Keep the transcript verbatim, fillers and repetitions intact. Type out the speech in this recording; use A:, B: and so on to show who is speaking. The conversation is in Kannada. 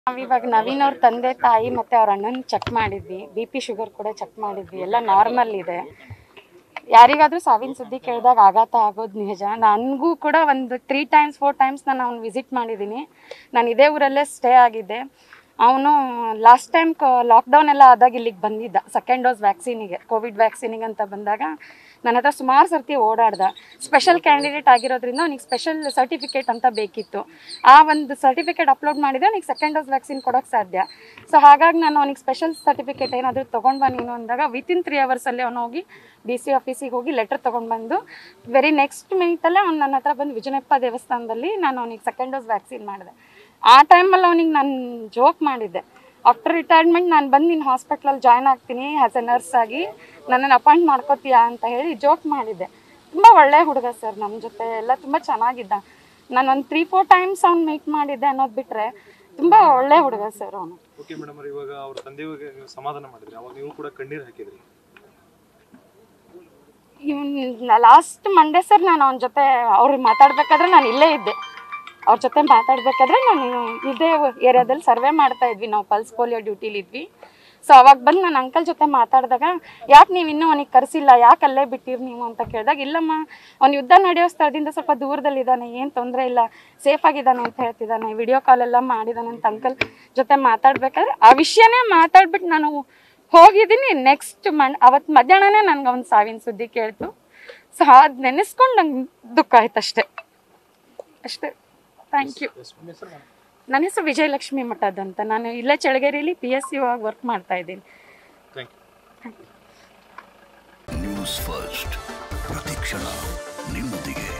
A: ನಾವಿವಾಗ ನವೀನ್ ಅವ್ರ ತಂದೆ ತಾಯಿ ಮತ್ತು ಅವ್ರ ಅಣ್ಣನ ಚೆಕ್ ಮಾಡಿದ್ವಿ, ಬಿ ಪಿ ಶುಗರ್ ಕೂಡ ಚೆಕ್ ಮಾಡಿದ್ವಿ, ಎಲ್ಲ ನಾರ್ಮಲ್ ಇದೆ. ಯಾರಿಗಾದರೂ ಸಾವಿನ ಸುದ್ದಿ ಕೇಳಿದಾಗ ಆಘಾತ ಆಗೋದು ನಿಜ. ನನಗೂ ಕೂಡ ಒಂದು ತ್ರೀ ಟೈಮ್ಸ್ ಫೋರ್ ಟೈಮ್ಸ್ ನಾನು ಅವ್ನು ವಿಸಿಟ್ ಮಾಡಿದ್ದೀನಿ. ನಾನು ಇದೇ ಊರಲ್ಲೇ ಸ್ಟೇ ಆಗಿದ್ದೆ. ಅವನು ಲಾಸ್ಟ್ ಟೈಮ್ ಕ ಲಾಕ್ಡೌನ್ ಎಲ್ಲ ಆದಾಗ ಇಲ್ಲಿಗೆ ಬಂದಿದ್ದ ಸೆಕೆಂಡ್ ಡೋಸ್ ವ್ಯಾಕ್ಸಿನಿಗೆ, ಕೋವಿಡ್ ವ್ಯಾಕ್ಸಿನಿಗೆ ಅಂತ ಬಂದಾಗ ನನ್ನ ಹತ್ರ ಸುಮಾರು ಸರ್ತಿ ಓಡಾಡ್ದ. ಸ್ಪೆಷಲ್ ಕ್ಯಾಂಡಿಡೇಟ್ ಆಗಿರೋದ್ರಿಂದ ಅವ್ನಿಗೆ ಸ್ಪೆಷಲ್ ಸರ್ಟಿಫಿಕೇಟ್ ಅಂತ ಬೇಕಿತ್ತು. ಆ ಒಂದು ಸರ್ಟಿಫಿಕೇಟ್ ಅಪ್ಲೋಡ್ ಮಾಡಿದರೆ ಅವ್ನಿಗೆ ಸೆಕೆಂಡ್ ಡೋಸ್ ವ್ಯಾಕ್ಸಿನ್ ಕೊಡೋಕ್ಕೆ ಸಾಧ್ಯ. ಸೊ ಹಾಗಾಗಿ ನಾನು ಅವ್ನಿಗೆ ಸ್ಪೆಷಲ್ ಸರ್ಟಿಫಿಕೇಟ್ ಏನಾದರೂ ತೊಗೊಂಡು ಬಾ ನೀನು ಅಂದಾಗ ವಿತಿನ್ ತ್ರೀ ಅವರ್ಸಲ್ಲಿ ಅವನು ಹೋಗಿ ಡಿ ಸಿ ಆಫೀಸಿಗೆ ಹೋಗಿ ಲೆಟರ್ ತೊಗೊಂಡು ಬಂದು ವೆರಿ ನೆಕ್ಸ್ಟ್ ಮಿನಿಟಲ್ಲೇ ಅವ್ನು ನನ್ನ ಹತ್ರ ಬಂದು ವಿಜಯನಪ್ಪ ದೇವಸ್ಥಾನದಲ್ಲಿ ನಾನು ಅವ್ನಿಗೆ ಸೆಕೆಂಡ್ ಡೋಸ್ ವ್ಯಾಕ್ಸಿನ್ ಮಾಡಿದೆ. ಆ ಟೈಮಲ್ಲಿ ಅವ್ನಿಗೆ ನಾನು ಜೋಕ್ ಮಾಡಿದ್ದೆ, ಆಫ್ಟರ್ ರಿಟೈರ್ಮೆಂಟ್ ನಾನು ಬಂದು ನಿನ್ನ ಹಾಸ್ಪಿಟ್ಲಲ್ಲಿ ಜಾಯ್ನ್ ಆಗ್ತೀನಿ ಆ್ಯಸ್ ಎ ನರ್ಸ್ ಆಗಿ, ನನ್ನನ್ನು ಅಪಾಯಿಂಟ್ ಮಾಡ್ಕೋತೀಯಾ ಅಂತ ಹೇಳಿ ಜೋಕ್ ಮಾಡಿದ್ದೆ. ತುಂಬ ಒಳ್ಳೆ ಹುಡುಗ ಸರ್, ನಮ್ಮ ಜೊತೆ ಎಲ್ಲ ತುಂಬ ಚೆನ್ನಾಗಿದ್ದ. ನಾನು ಒಂದು ತ್ರೀ ಫೋರ್ ಟೈಮ್ಸ್ ಅವ್ನು ಮೀಟ್ ಮಾಡಿದ್ದೆ ಅನ್ನೋದು ಬಿಟ್ಟರೆ ತುಂಬ ಒಳ್ಳೆ ಹುಡುಗ ಸರ್ ಅವನು.
B: ಓಕೆ ಮೇಡಮ್, ಇವಾಗ ಅವ್ರ ತಂದೆಗೆ ನೀವು ಸಮಾಧಾನ ಮಾಡಿದ್ರಿ, ಅವಾಗ ನೀವು ಕೂಡ ಕಣ್ಣೀರು ಹಾಕಿದ್ರಿ.
A: ಇವ್ನು ಲಾಸ್ಟ್ ಮಂಡೇ ಸರ್ ನಾನು ಅವನ ಜೊತೆ ಅವ್ರು ಮಾತಾಡ್ಬೇಕಾದ್ರೆ ನಾನು ಇಲ್ಲೇ ಇದ್ದೆ. ಅವ್ರ ಜೊತೆ ಮಾತಾಡ್ಬೇಕಾದ್ರೆ ನಾನು ಇದೇ ಏರಿಯಾದಲ್ಲಿ ಸರ್ವೆ ಮಾಡ್ತಾ ಇದ್ವಿ, ನಾವು ಪಲ್ಸ್ ಪೋಲಿಯೋ ಡ್ಯೂಟಿಲಿದ್ವಿ. ಸೊ ಅವಾಗ ಬಂದು ನಾನು ಅಂಕಲ್ ಜೊತೆ ಮಾತಾಡಿದಾಗ ಯಾಕೆ ನೀವು ಇನ್ನೂ ಅವನಿಗೆ ಕರೆಸಿಲ್ಲ, ಯಾಕೆ ಅಲ್ಲೇ ಬಿಟ್ಟಿರಿ ನೀವು ಅಂತ ಕೇಳಿದಾಗ, ಇಲ್ಲಮ್ಮ ಅವ್ನು ಯುದ್ಧ ನಡೆಯೋ ಸ್ಥಳದಿಂದ ಸ್ವಲ್ಪ ದೂರದಲ್ಲಿದ್ದಾನೆ, ಏನು ತೊಂದರೆ ಇಲ್ಲ, ಸೇಫ್ ಆಗಿದ್ದಾನೆ ಅಂತ ಹೇಳ್ತಿದ್ದಾನೆ, ವಿಡಿಯೋ ಕಾಲೆಲ್ಲ ಮಾಡಿದ್ದಾನೆ ಅಂತ ಅಂಕಲ್ ಜೊತೆ ಮಾತಾಡ್ಬೇಕಾದ್ರೆ ಆ ವಿಷಯನೇ ಮಾತಾಡ್ಬಿಟ್ಟು ನಾನು ಹೋಗಿದ್ದೀನಿ. ನೆಕ್ಸ್ಟ್ ಮಣ್ ಅವತ್ತು ಮಧ್ಯಾಹ್ನನೇ ನನಗೆ ಅವ್ನು ಸಾವಿನ ಸುದ್ದಿ ಕೇಳ್ತು. ಸೊ ಅದು ನೆನೆಸ್ಕೊಂಡು ನಂಗೆ ದುಃಖ ಆಯ್ತು ಅಷ್ಟೇ ಅಷ್ಟೇ ಥ್ಯಾಂಕ್ ಯು. ನನ್ನ ಹೆಸರು ವಿಜಯಲಕ್ಷ್ಮಿ ಮಠದ್ ಅಂತ. ನಾನು ಇಲ್ಲೇ ಚಳಗೇರಿಯಲ್ಲಿ ಪಿ ಎಸ್ ಸಿ ಆಗಿ ವರ್ಕ್ ಮಾಡ್ತಾ ಇದ್ದೀನಿ.
C: ನ್ಯೂಸ್ ಫಸ್ಟ್ ಪ್ರತಿಕ್ಷಣ ನಿಮ್ಮೊಂದಿಗೆ.